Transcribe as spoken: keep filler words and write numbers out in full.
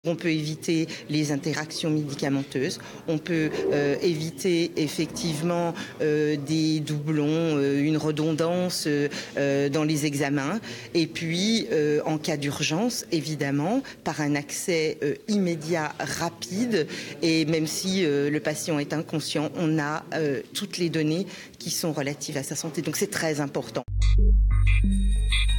On peut éviter les interactions médicamenteuses, on peut euh, éviter effectivement euh, des doublons, euh, une redondance euh, dans les examens et puis euh, en cas d'urgence, évidemment, par un accès euh, immédiat, rapide et même si euh, le patient est inconscient, on a euh, toutes les données qui sont relatives à sa santé. Donc c'est très important.